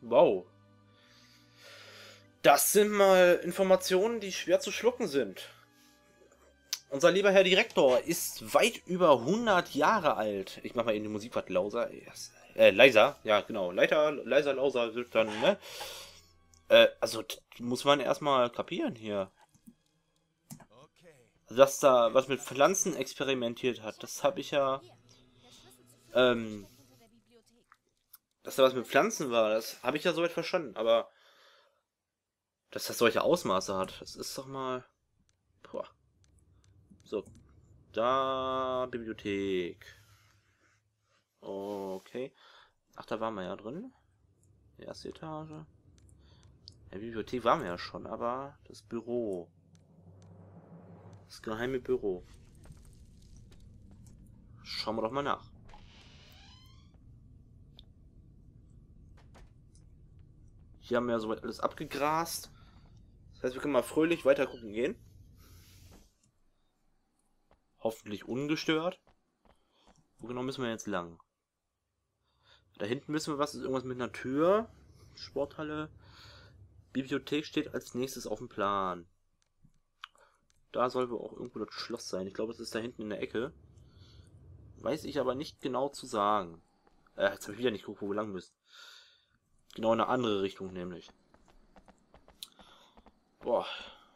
Wow. Das sind mal Informationen, die schwer zu schlucken sind. Unser lieber Herr Direktor ist weit über 100 Jahre alt. Ich mach mal eben die Musik was lauser. Leiser. Ja, genau. Leiser, lauser, dann, ne? Also, muss man erstmal kapieren hier. Also, dass da was mit Pflanzen experimentiert hat, das habe ich ja, ähm, dass da was mit Pflanzen war, das habe ich ja soweit verstanden, aber dass das solche Ausmaße hat, das ist doch mal, boah. So, da, Bibliothek. Okay. Ach, da waren wir ja drin. Die erste Etage. In der Bibliothek waren wir ja schon, aber das Büro. Das geheime Büro. Schauen wir doch mal nach. Hier haben wir ja soweit alles abgegrast. Das heißt, wir können mal fröhlich weiter gucken gehen. Hoffentlich ungestört. Wo genau müssen wir jetzt lang? Da hinten müssen wir was. Ist irgendwas mit einer Tür. Sporthalle. Bibliothek steht als nächstes auf dem Plan. Da soll wohl auch irgendwo das Schloss sein. Ich glaube, es ist da hinten in der Ecke. Weiß ich aber nicht genau zu sagen. Jetzt habe ich wieder nicht geguckt, wo wir lang müssen. Genau in eine andere Richtung nämlich. Boah.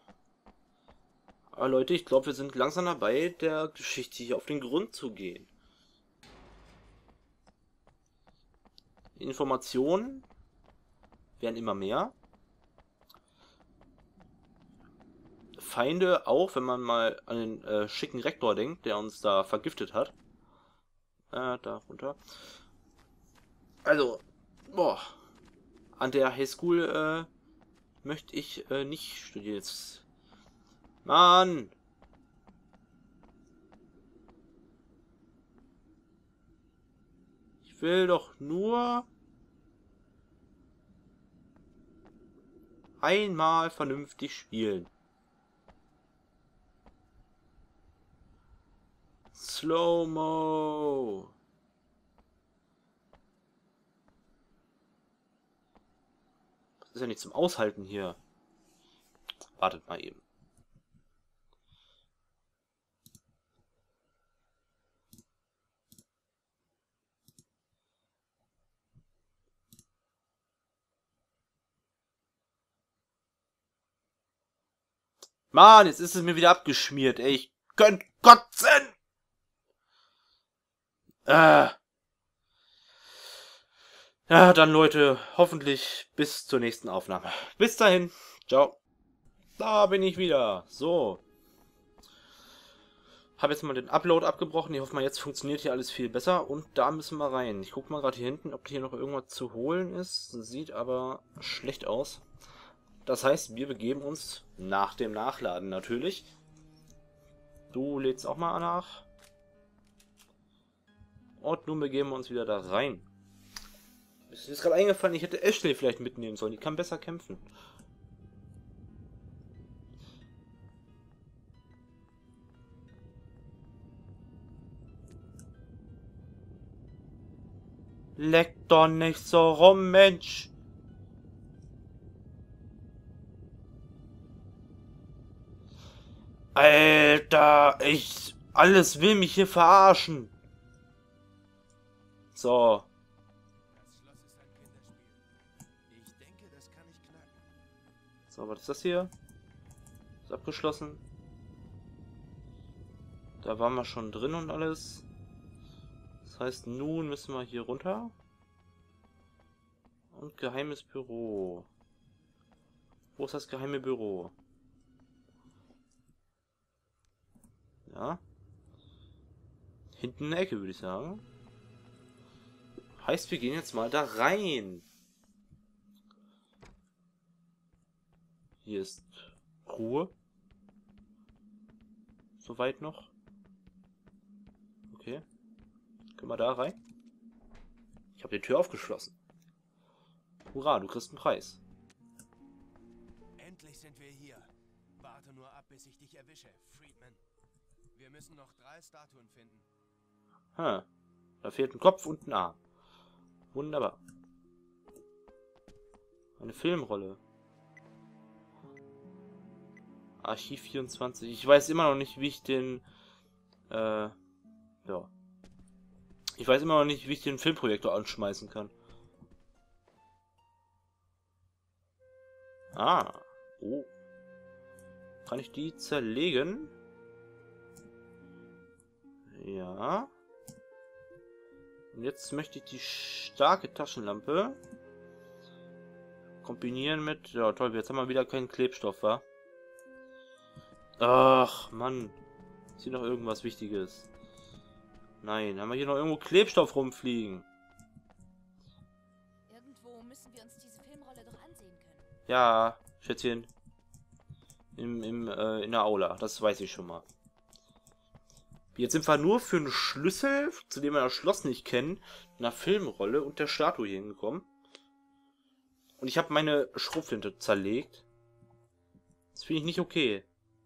Aber Leute, ich glaube, wir sind langsam dabei, der Geschichte hier auf den Grund zu gehen. Die Informationen werden immer mehr. Feinde auch, wenn man mal an den schicken Rektor denkt, der uns da vergiftet hat. Da runter. Also, boah. An der Highschool möchte ich nicht studieren. Jetzt. Mann! Ich will doch nur einmal vernünftig spielen. Slow-Mo. Das ist ja nicht zum Aushalten hier. Wartet mal eben. Mann, jetzt ist es mir wieder abgeschmiert, ey. Ich könnt kotzen! Ja, dann Leute, hoffentlich bis zur nächsten Aufnahme. Bis dahin. Ciao. Da bin ich wieder. So. Habe jetzt mal den Upload abgebrochen. Ich hoffe mal, jetzt funktioniert hier alles viel besser. Und da müssen wir rein. Ich gucke mal gerade hier hinten, ob hier noch irgendwas zu holen ist. Sieht aber schlecht aus. Das heißt, wir begeben uns nach dem Nachladen natürlich. Du lädst auch mal nach. Und nun begeben wir uns wieder da rein. Mir ist gerade eingefallen, ich hätte Ashley vielleicht mitnehmen sollen. Die kann besser kämpfen. Leck doch nicht so rum, Mensch! Alter, alles will mich hier verarschen. So. So, was ist das hier? Ist abgeschlossen. Da waren wir schon drin und alles. Das heißt, nun müssen wir hier runter. Und geheimes Büro. Wo ist das geheime Büro? Ja. Hinten in der Ecke, würde ich sagen. Heißt, wir gehen jetzt mal da rein. Hier ist Ruhe. Soweit noch. Okay. Können wir da rein? Ich habe die Tür aufgeschlossen. Hurra, du kriegst einen Preis. Endlich sind wir hier. Warte nur ab, bis ich dich erwische, Friedman. Wir müssen noch 3 Statuen finden. Da fehlt ein Kopf und ein Arm. Wunderbar. Eine Filmrolle. Archiv 24. Ich weiß immer noch nicht, wie ich den... ja. Ich weiß immer noch nicht, wie ich den Filmprojektor anschmeißen kann. Ah. Oh. Kann ich die zerlegen? Ja. Und jetzt möchte ich die starke Taschenlampe kombinieren mit... Ja, toll, jetzt haben wir wieder keinen Klebstoff, wa? Ach, Mann. Ist hier noch irgendwas Wichtiges? Nein, haben wir hier noch irgendwo Klebstoff rumfliegen? Irgendwo müssen wir uns diese Filmrolle doch ansehen können. Ja, Schätzchen. In der Aula, das weiß ich schon mal. Jetzt sind wir nur für einen Schlüssel, zu dem wir das Schloss nicht kennen, einer Filmrolle und der Statue hier hingekommen. Und ich habe meine Schrotflinte zerlegt. Das finde ich nicht okay.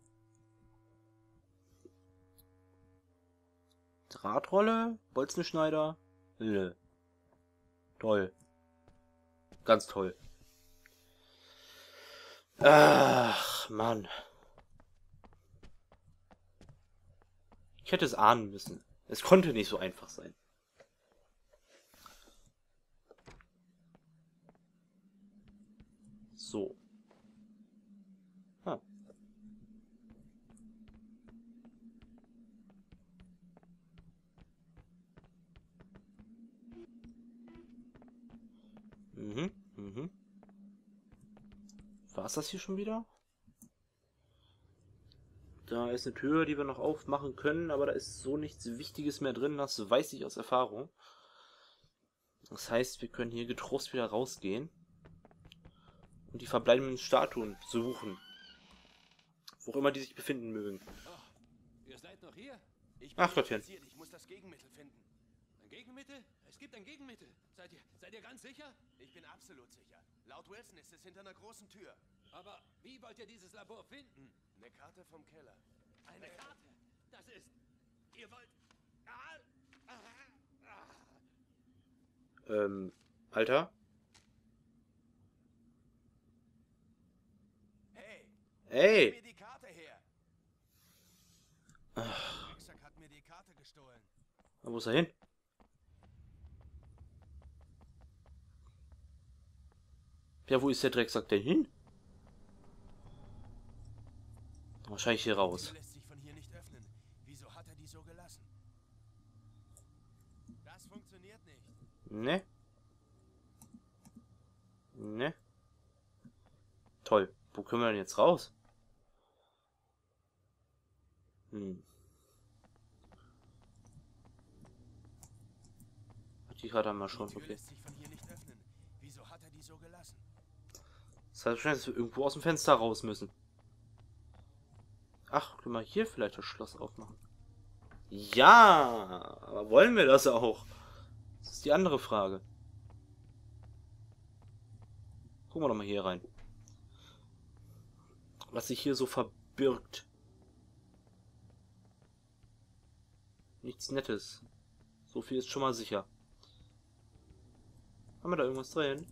Drahtrolle? Bolzenschneider? Nö. Toll. Ganz toll. Ach, Mann. Ich hätte es ahnen müssen. Es konnte nicht so einfach sein. So. Ah. Mhm. War es das hier schon wieder? Da ist eine Tür, die wir noch aufmachen können, aber da ist so nichts Wichtiges mehr drin, das weiß ich aus Erfahrung. Das heißt, wir können hier getrost wieder rausgehen und die verbleibenden Statuen suchen. Wo auch immer die sich befinden mögen. Oh, ihr seid noch hier? Ach, Gottchen. Ich muss das Gegenmittel finden. Ein Gegenmittel? Es gibt ein Gegenmittel. Seid ihr ganz sicher? Ich bin absolut sicher. Laut Wilson ist es hinter einer großen Tür. Aber wie wollt ihr dieses Labor finden? Eine Karte vom Keller. Eine Karte? Das ist... Ihr wollt... Alter? Hey! Hey! Gib mir die Karte her! Rucksack hat mir die Karte gestohlen. Wo ist er hin? Ja, wo ist der Drecksack denn hin? Wahrscheinlich hier raus. Die lässt sich von hier nicht öffnen. Wieso hat er die so gelassen? Das funktioniert nicht. Ne? Ne? Toll. Wo können wir denn jetzt raus? Die Karte haben wir schon, Die Tür okay. lässt sich von hier nicht öffnen. Wieso hat er die so gelassen? Das heißt wahrscheinlich, dass wir irgendwo aus dem Fenster raus müssen. Ach, können wir hier vielleicht das Schloss aufmachen? Ja, aber wollen wir das auch? Das ist die andere Frage. Gucken wir doch mal hier rein. Was sich hier so verbirgt. Nichts Nettes. So viel ist schon mal sicher. Haben wir da irgendwas drin?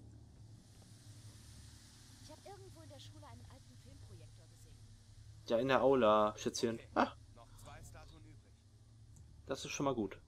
Ich habe irgendwo in der Schule einen alten Filmprojektor gesehen. Ja, in der Aula, Schätzchen. Okay. Ah, Noch 2 Statuen übrig. das ist schon mal gut.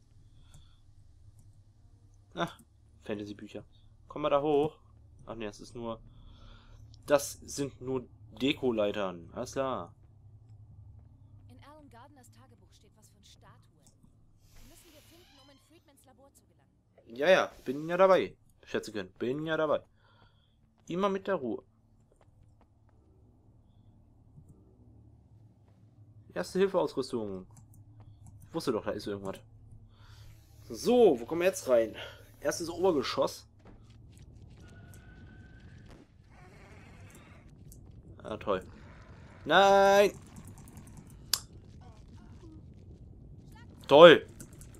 Ach, Fantasy-Bücher. Kommen wir da hoch? Ach ne, das ist nur... Das sind nur Dekoleitern. Alles klar. In Alan Gardners Tagebuch steht was von Statuen. Die müssen wir finden, um in Friedmans Labor zu gelangen. Ja, ja, bin ja dabei. Schätzchen, bin ja dabei. Immer mit der Ruhe. Erste-Hilfe-Ausrüstung. Ich wusste doch, da ist irgendwas. So, wo kommen wir jetzt rein? Erstes Obergeschoss. Ah, toll. Nein! Toll!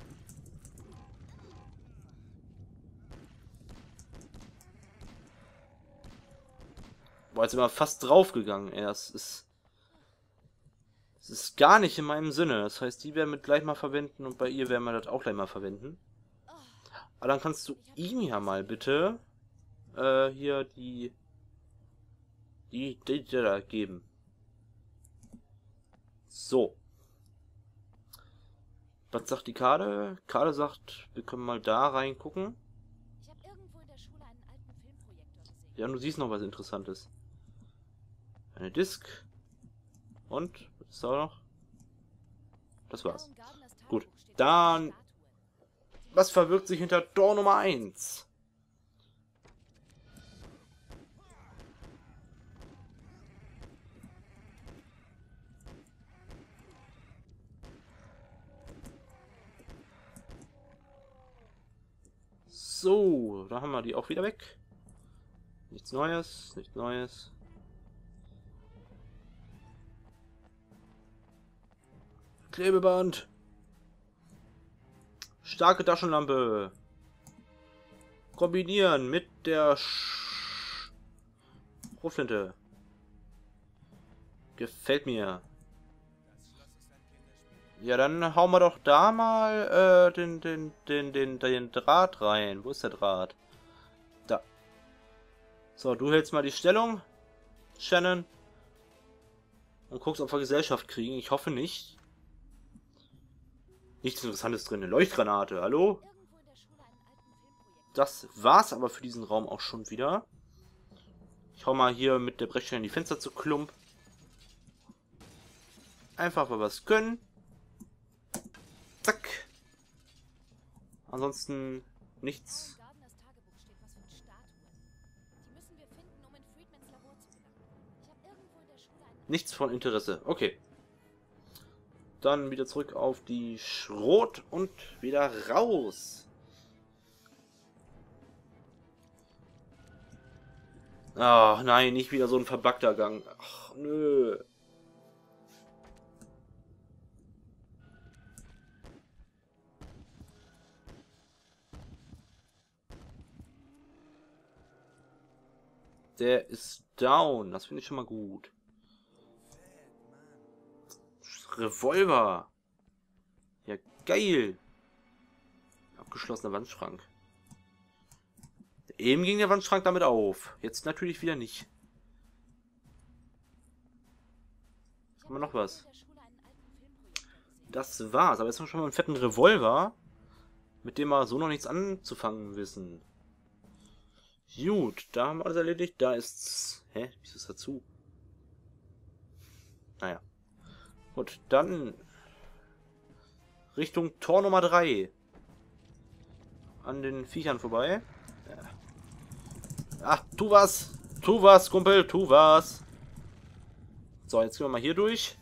Boah, jetzt sind wir fast draufgegangen. Es ist gar nicht in meinem Sinne. Das heißt, die werden wir gleich mal verwenden und bei ihr werden wir das auch gleich mal verwenden. Aber dann kannst du ihn ja mal bitte hier die da geben. So. Was sagt die Karte? Karte sagt, wir können mal da reingucken. Ich habe irgendwo in der Schule einen alten Filmprojektor gesehen. Ja, du siehst noch was Interessantes. Eine Disk. Und? Was ist da noch? Das war's. Alan Gardners Tagebuch Gut. steht was Dann, von Statuen. was verbirgt sich hinter Tor Nummer 1? So, da haben wir die auch wieder weg. Nichts Neues, nichts Neues. Klebeband. Starke Taschenlampe. Kombinieren mit der Schrotflinte. Gefällt mir. Ja, dann hauen wir doch da mal den Draht rein. Wo ist der Draht? Da. So, du hältst mal die Stellung, Shannon. Und guckst, ob wir Gesellschaft kriegen. Ich hoffe nicht. Nichts Interessantes drin. Eine Leuchtgranate. Hallo? Irgendwo in der Schule einen alten Filmprojektor. Das war's aber für diesen Raum auch schon wieder. Ich hau mal hier mit der Brechstange die Fenster zu Klump. Einfach, weil wir es können. Zack. Ansonsten nichts. Alan Gardners Tagebuch steht was von Statuen. Die müssen wir finden, um in Friedmans Labor zu gelangen. Ich habe irgendwo in der Schule einen... Nichts von Interesse. Okay. Dann wieder zurück auf die Schrot und wieder raus. Ach nein, nicht wieder so ein verbackter Gang. Ach nö. Der ist down. Das finde ich schon mal gut. Revolver. Ja, geil. Abgeschlossener Wandschrank. Eben ging der Wandschrank damit auf. Jetzt natürlich wieder nicht. Haben wir noch was? Das war's. Aber jetzt haben wir schon mal einen fetten Revolver, mit dem wir so noch nichts anzufangen wissen. Gut, da haben wir alles erledigt. Da ist's... Hä? Wieso ist dazu? Naja. Gut, dann Richtung Tor Nummer 3. An den Viechern vorbei. Ja. Ach, tu was! Tu was, Kumpel, tu was! So, jetzt gehen wir mal hier durch.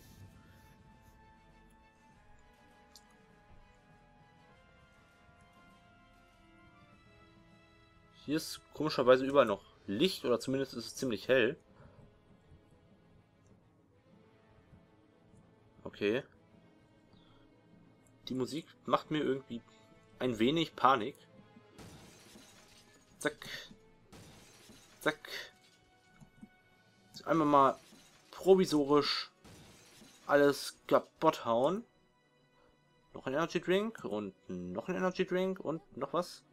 Hier ist komischerweise überall noch Licht, oder zumindest ist es ziemlich hell. Okay. Die Musik macht mir irgendwie ein wenig Panik. Zack. Zack. Jetzt einmal mal provisorisch alles kaputt hauen. Noch ein Energy Drink und noch ein Energy Drink und noch was.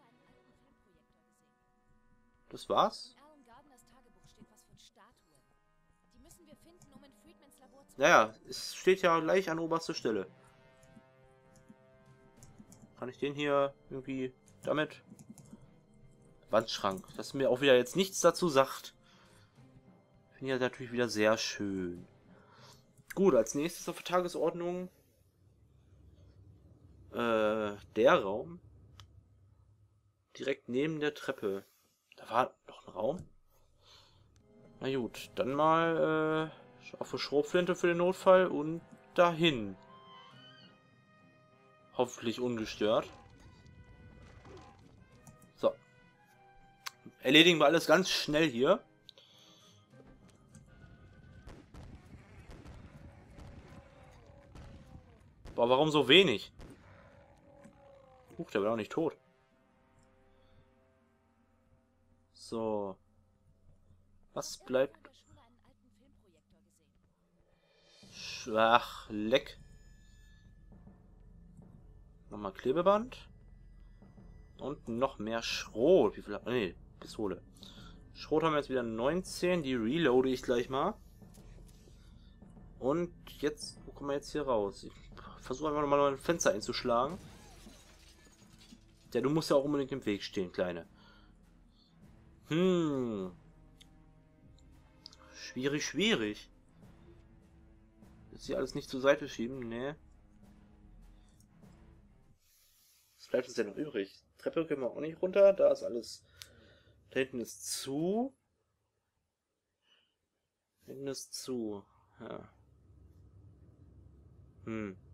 Das war's? In Alan Gardners Tagebuch steht was von Statuen. Die müssen wir finden, um in Friedmans Labor zu... Naja, es steht ja gleich an oberster Stelle. Kann ich den hier irgendwie damit? Wandschrank. Das mir auch wieder jetzt nichts dazu sagt. Finde ich natürlich wieder sehr schön. Gut, als nächstes auf der Tagesordnung der Raum. Direkt neben der Treppe. Da war noch ein Raum. Na gut, dann mal auf eine Schrotflinte für den Notfall und dahin. Hoffentlich ungestört. So. Erledigen wir alles ganz schnell hier. Boah, warum so wenig? Der war auch nicht tot. So. Was bleibt? Schwach, leck. Nochmal Klebeband. Und noch mehr Schrot. Wie viel? Nee, Pistole. Schrot haben wir jetzt wieder 19. Die reloade ich gleich mal. Und jetzt, wo kommen wir jetzt hier raus? Ich versuche einfach nochmal ein Fenster einzuschlagen. Ja, du musst ja auch unbedingt im Weg stehen, Kleine. Schwierig, schwierig. Jetzt hier alles nicht zur Seite schieben, ne? Was bleibt uns denn noch übrig? Treppe können wir auch nicht runter, da ist alles. Da hinten ist zu. Da hinten ist zu. Ja.